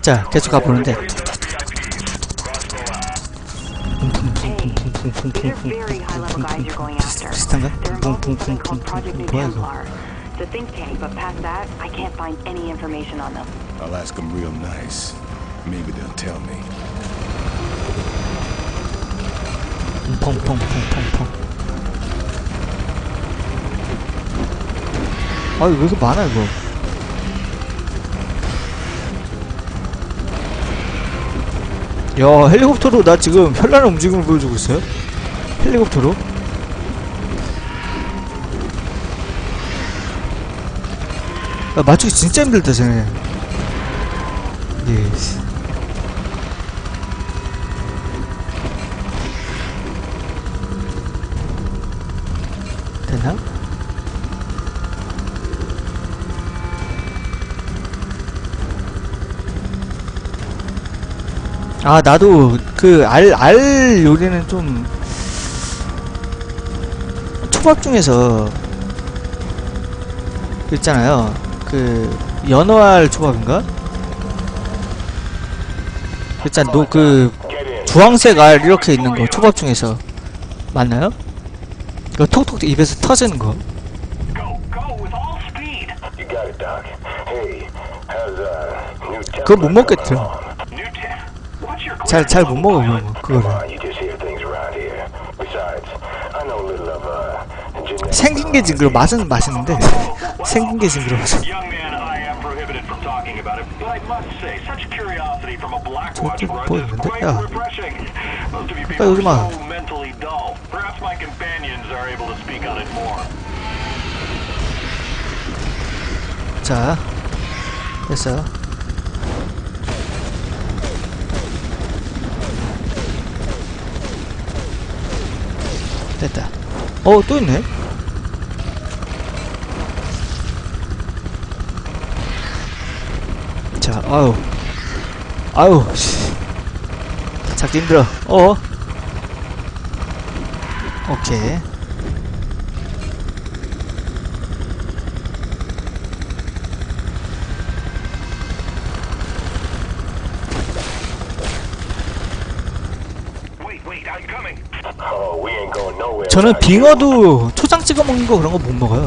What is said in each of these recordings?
자, 계속 가보는데 비슷한가? 뭐야 이거? It's a think tank, but past that, I can't find any information on them. I'll ask them real nice. Maybe they'll tell me. 펑펑펑펑펑. 아, 왜 이렇게 많아 이거? 야, 헬리콥터로 나 지금 현란한 움직임을 보여주고 있어요? 헬리콥터로? 야, 맞추기 진짜 힘들다, 쟤네. 예스. 됐나? 아, 나도 그 알 요리는 좀 초밥 중에서 그 있잖아요. 그 연어알 초밥인가? 일단 그 주황색 알 이렇게 있는 거 초밥 중에서 맞나요? 이거 톡톡 입에서 터지는 거. 그거 못 먹겠죠. 잘 못 먹어 그거를. 생긴 게 징그러. 맛은 맛있는데 생긴 게 징그러워서. 저쪽 뭐 있는데? 야, 아까 여기 막. 자, 됐어요. 됐다. 또 있네. 자, 아유, 씨. 찾기 힘들어. 오케이. 저는 빙어도 초장 찍어 먹는 거 그런 거 못 먹어요.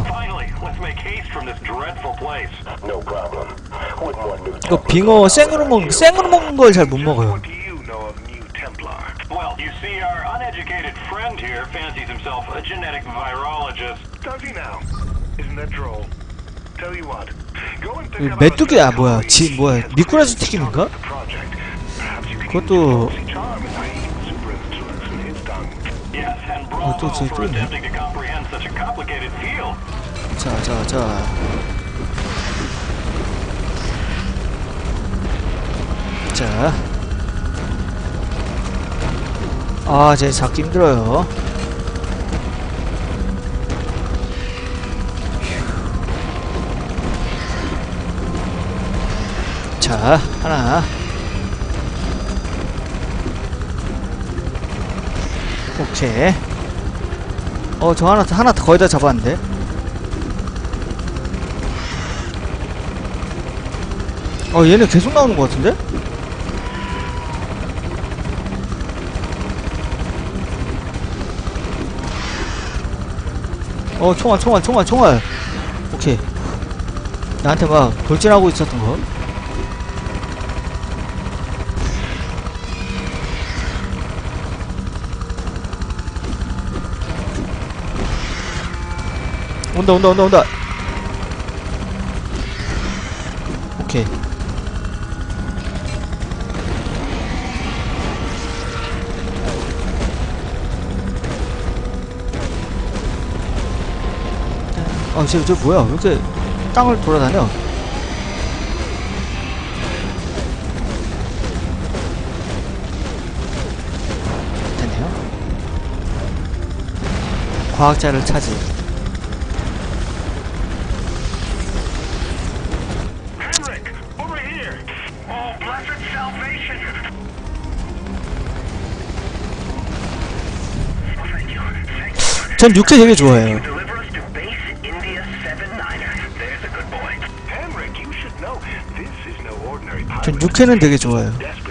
이거 빙어 생으로 먹는 걸 잘 못 먹어요. 메뚜기야 뭐야? 미꾸라지 튀김인가? 그것도 또 있네. 자. 아, 쟤 잡기 힘들어요. 자, 하나. 오케이. 저 하나 거의 다 잡았는데. 얘네 계속 나오는 것 같은데? 총알. 오케이. 나한테 막 돌진하고 있었던 거. 온다. 오케이. 쟤 뭐야? 왜 이렇게 땅을 돌아다녀? 됐네요. 과학자를 찾으. 전 육회 되게 좋아해요. 전 육회는 되게 좋아요.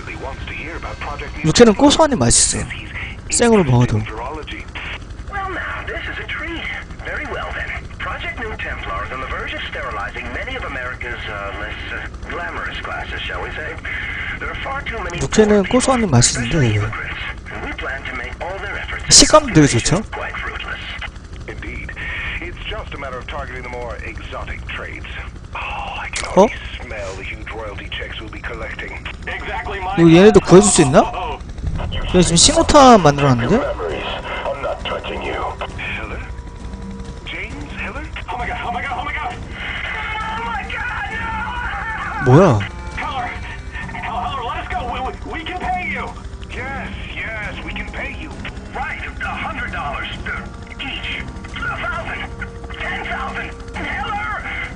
육회는 고소하니 맛있어. 생으로 먹어도. Well, now, this is a treat. Very well, then. Project New Templar is on the verge of sterilizing many of America's less glamorous classes, shall we say. There are far too many 육회는 고소하니 맛있는데 immigrants, and we plan to make all their efforts 식감도 되게 좋죠. quite fruitless. Indeed. It's just a matter of targeting the more exotic trades. Oh, I can 어? already smell the huge royalty checks we'll be collecting. Exactly my 이거 얘네도 구해줄 수 있나? 얘 지금 싱오탄 만들어놨는데? memories. I'm not touching you. Hiller? James Hiller? Oh my god, oh my god, oh my god! Oh my god, no! 뭐야? Heller, let us go. We can pay you. Yes, we can pay you. Right, $100 each. 1,000, 10,000. Heller!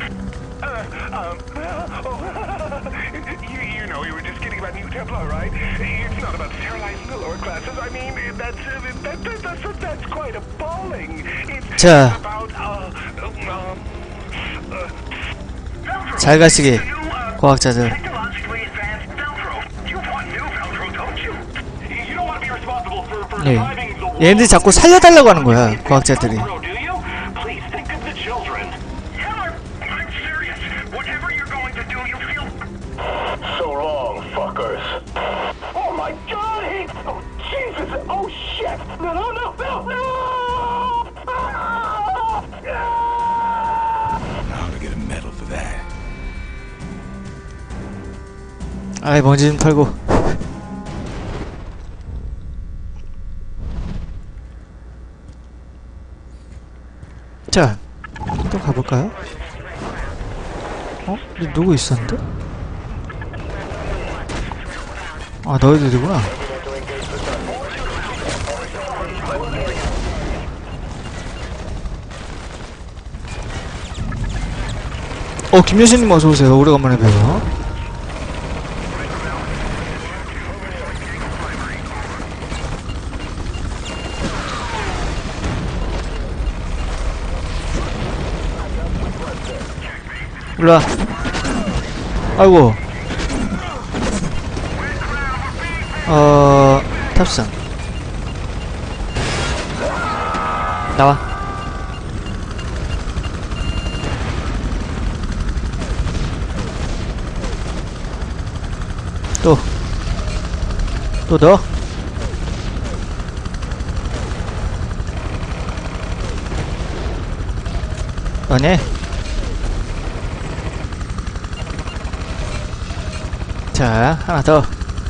You know, you were just kidding about New Templar, right? It's not about sterilizing the lower classes. I mean, that's quite appalling. It's 자, about, 잘 가시게, 과학자들. Technologically advanced Velcro. You want new Velcro, don't you? You don't want to be responsible for 네. driving the wall. 얘네들 자꾸 살려달라고 하는 거야, 과학자들이. Velcro, do you? Please think of the children. Heller, I'm serious. Whatever you're going to do, you feel. So long, fuckers. Oh my God! Oh Jesus! Oh shit! No! I ought to get a medal for that. 아이, 먼지 좀 털고. 자, 또 가볼까요? 어? 근데 누구 있었는데? 아, 너희들이구나. 김여신님 어서오세요. 오래간만에 뵈요. 일로와. 아이고. 탑승. 나와. 또 넣어. 아니. 자, 하나 더.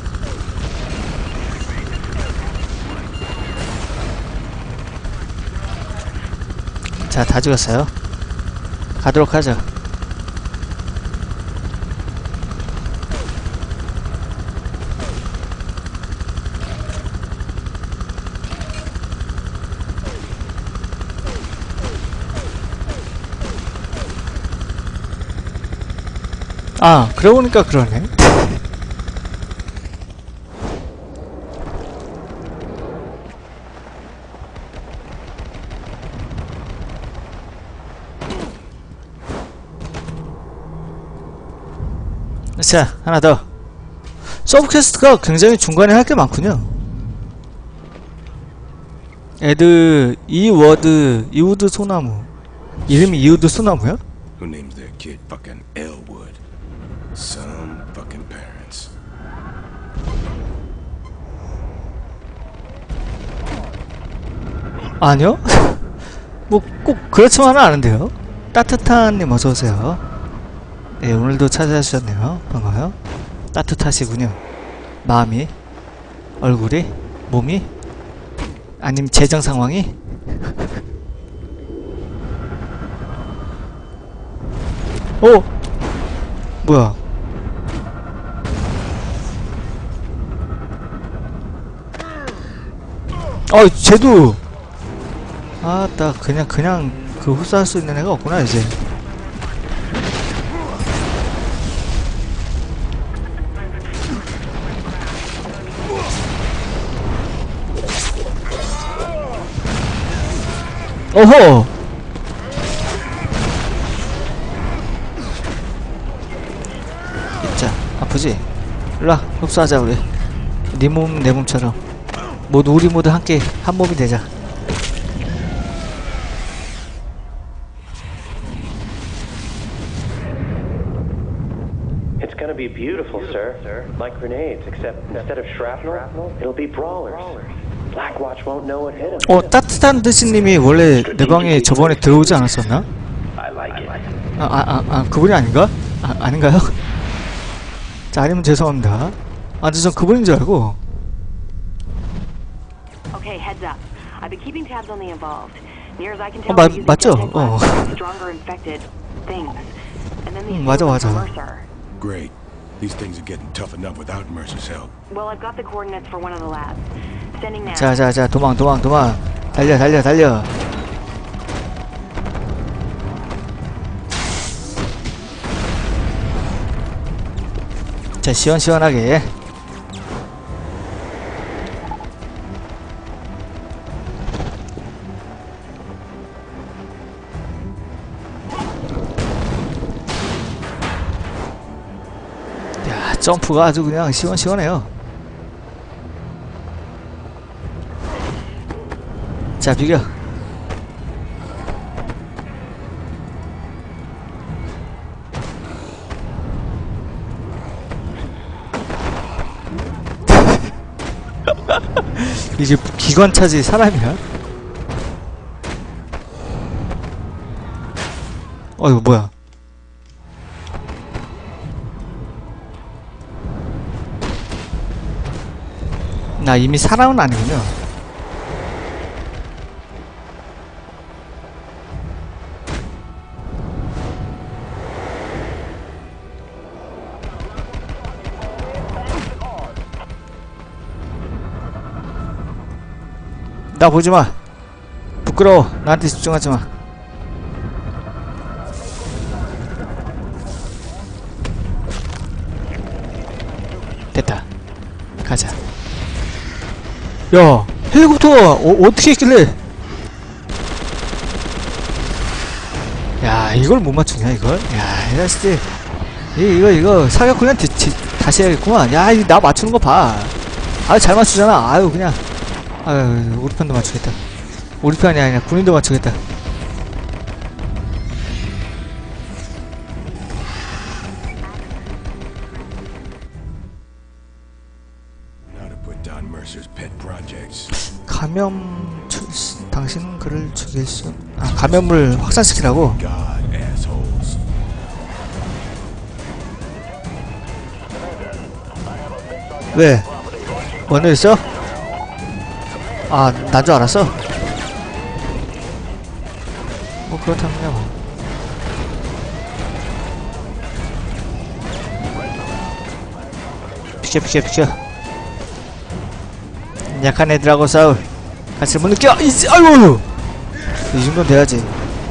자, 다 죽었어요. 가도록 하죠. 아, 그러고 보니까 그러네. 자, 하나 더. 서브퀘스트가 굉장히 중간에 할 게 많군요. 애드, 이우드 소나무. 이름이 이우드 소나무야? Who names their kid fucking Elwood? Some fucking parents. 아니요? 뭐 꼭 그렇지만은 않은데요. 따뜻한님 어서오세요. 네, 오늘도 찾아주셨네요. 반가워요. 따뜻하시군요. 마음이, 얼굴이, 몸이, 아님 재정 상황이. 오! 뭐야? 쟤도! 아따, 그냥 그 흡수할 수 있는 애가 없구나, 이제. 어허! 자, 아프지? 일로와, 흡수하자 우리. 네 몸 내 몸처럼 모두 우리 모두 함께 한 몸이 되자. It's gonna be beautiful, sir. Like grenades, except instead of shrapnel, it'll be brawlers. Blackwatch won't know what hit him. 따뜻한 드신님이 원래 내 방에 저번에 들어오지 않았었나? I like it. 그분이 아닌가? 아닌가요? 자, 아니면 죄송합니다. 전 그분인 줄 알고. Okay, heads up. I've been keeping tabs on the involved. Near as I can tell, they're using 맞죠? stronger infected things. And then these 맞아. Mercer. Great. These things are getting tough enough without Mercer's help. Well, I've got the coordinates for one of the labs. Sending now. 자, 도망. 달려. 자, 시원시원하게. 야, 점프가 아주 그냥 시원시원해요. 자, 비겨. 이게 기관차지 사람이야? 이거 뭐야? 나 이미 사람은 아니군요. 나 보지마. 부끄러워. 나한테 집중하지마. 됐다. 가자. 야, 헬리콥터 어떻게 했길래? 야, 이걸 못 맞추냐 이걸? 야, 이 자식들. 이거 사격 그냥 다시 해야겠구만. 야, 이거 나 맞추는 거 봐. 잘 맞추잖아. 그냥. 우리 편도 맞추겠다. 우리 편이 아니라 군인도 맞추겠다. 감염 당신은 그를 죽일 수. 감염을 확산시키라고. 왜? 뭔 일 있어? 난 줄 알았어? 그렇다면요 뭐. 비켜. 약한 애들하고 싸울 가치를 못 느껴! 아이고! 이 정도는 돼야지.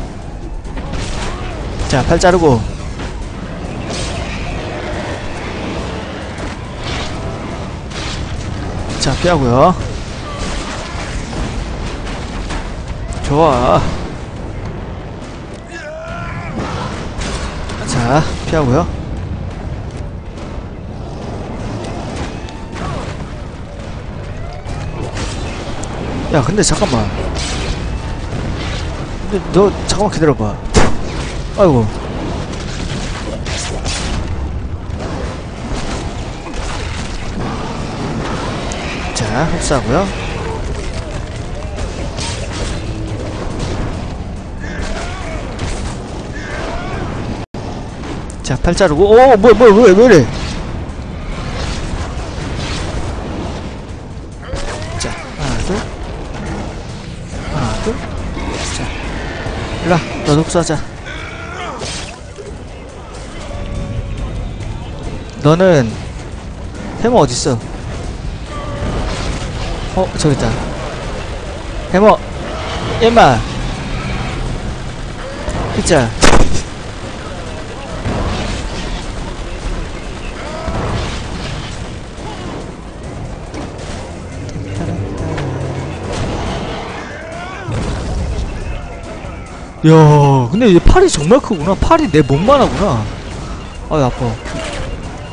자, 팔 자르고. 자, 피하고요. 좋아. 자, 피하고요. 야, 근데 잠깐만. 근데 너 잠깐만 기다려봐. 아이고. 자, 흡수하고요. 자, 팔 자르고. 왜 이래? 자, 하나, 둘. 자, 일로와. 너도 흡수하자. 너는 해머 어딨어? 저기 있다. 해머, 얘마. 피자. 야, 근데 얘 팔이 정말 크구나. 팔이 내 몸만 하구나. 아파.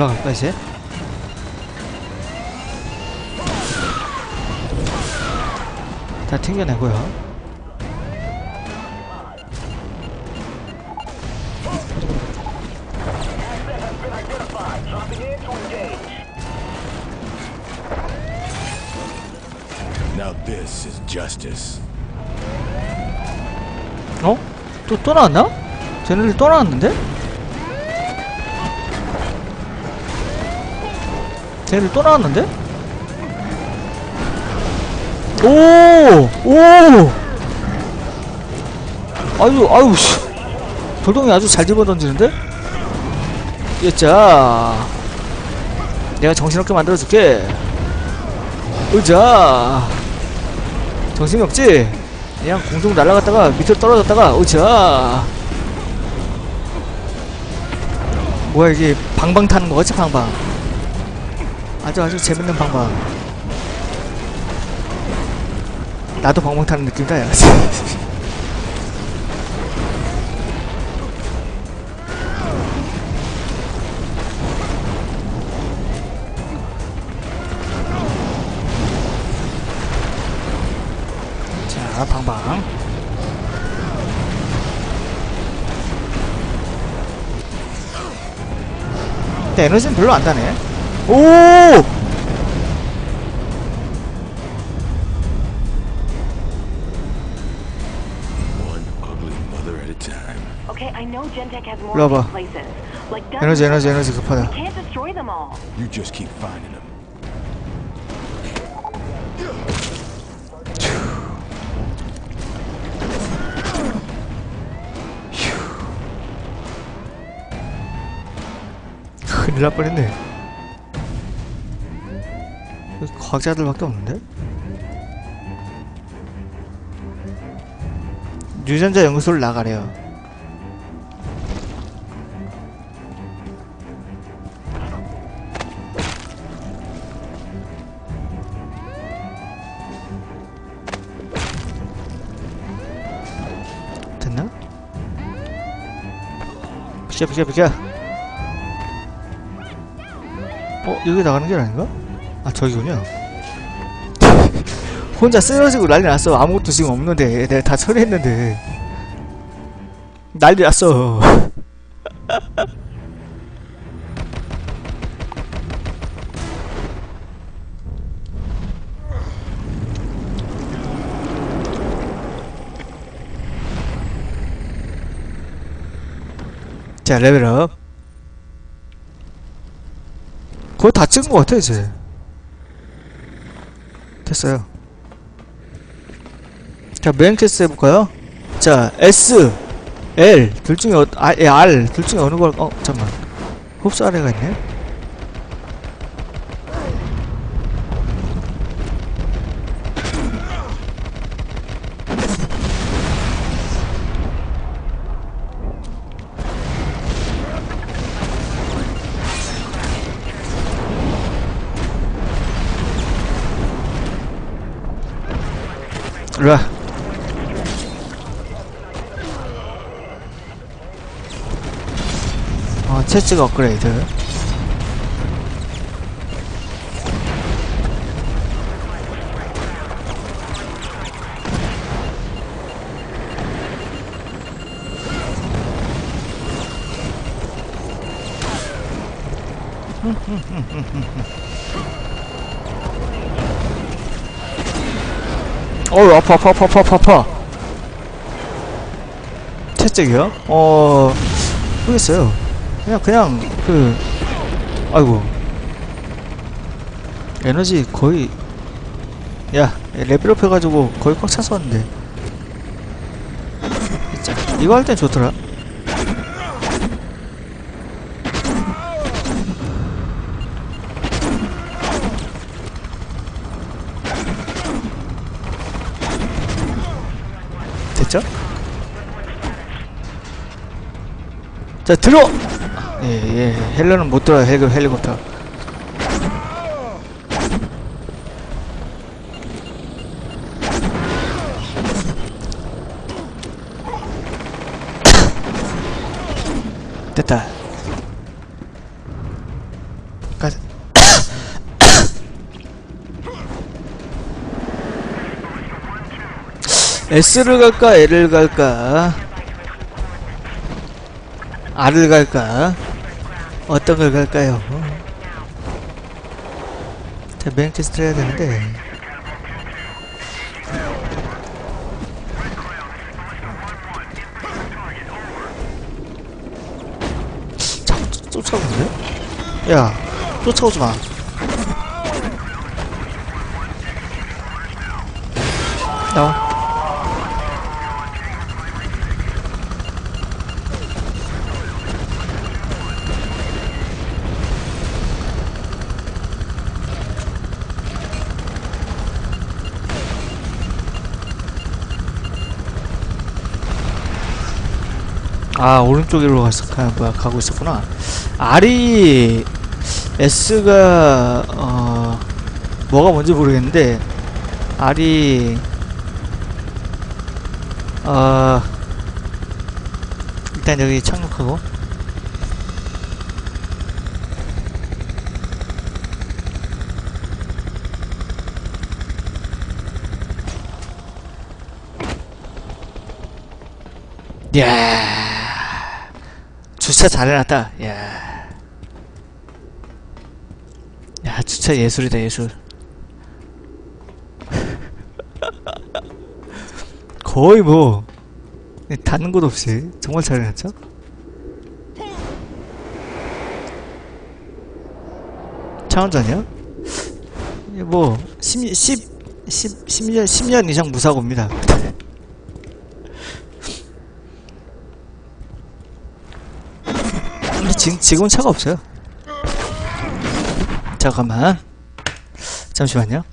올라갈까 이제? 다 튕겨내고요. Now this is justice. 어? 또 나왔나? 쟤네들 또 나왔는데? 쟤네들 또 나왔는데? 오! 아유, 씨. 돌덩이 아주 잘 집어던지는데? 예자. 내가 정신없게 만들어줄게. 으자. 정신이 없지? 그냥 공중 날아갔다가 밑으로 떨어졌다가 으자. 뭐야 이게 방방 타는 거 같지? 방방. 아주 재밌는 방방. 나도 방방 타는 느낌이다 야. 자, 방방. 근데 에너지는 별로 안 다네. 오! One ugly mother at a time. Okay, I know Gentech has more 일로 of 와봐. these places. Like dozens. 에너지 We 급하다. can't destroy them all. You just keep finding them. 큰일 날 뻔했네. 여기 과학자들밖에 없는데? 유전자 연구소를 나가래요. 됐나? 비켜. 여기 나가는 게 아닌가? 아, 저기군요. 혼자 쓰러지고 난리 났어. 아무것도 지금 없는데. 내가 다 처리했는데. 난리 났어. 자, 레벨업. 거의 다 찍은 것 같아 이제. 됐어요. 자, 메인 퀘스트 해볼까요? 자, S, L 둘 중에 R 둘 중에 어느 걸? 잠깐만. 흡수 아래가 있네. 일로와. 체스가 업그레이드. 어우, 아파. 채찍이요? 모르겠어요. 그냥, 아이고. 에너지 거의, 야, 레벨업 해가지고 거의 꽉 차서 왔는데. 진짜, 이거 할 땐 좋더라. 됐죠? 자, 들어! 예, 헬러는 못 들어요, 헬리콥터. 됐다. S를 갈까 L을 갈까 R을 갈까 어떤 걸 갈까요? 자, 메인 퀘스트를 해야 되는데 쫓아오는데? 야, 쫓아오지 마. 나와. 아, 오른쪽으로 가고 있었구나. R이 S가 뭐가 뭔지 모르겠는데 R이 일단 여기 착륙하고 야 주차 잘해놨다. 야 주차 예술이다 예술. 거의 뭐 닿는 곳 없이 정말 잘해놨죠? 차 운전이요? 뭐 10년 이상 무사고입니다. 근데 지금은 차가 없어요. 잠깐만 잠시만요.